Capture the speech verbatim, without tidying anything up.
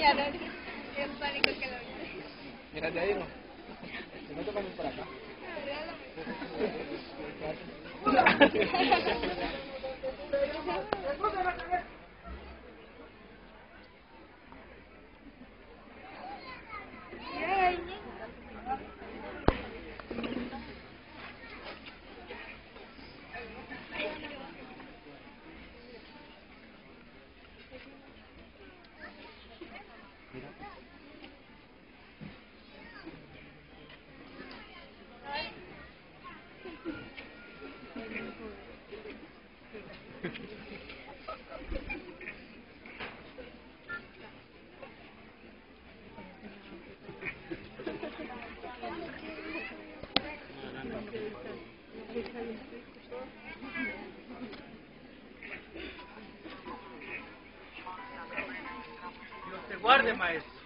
Ya, no, es pánico que lo viste. Mira de ahí, ¿no? Si no te pones por acá. Dios te guarde, maestro.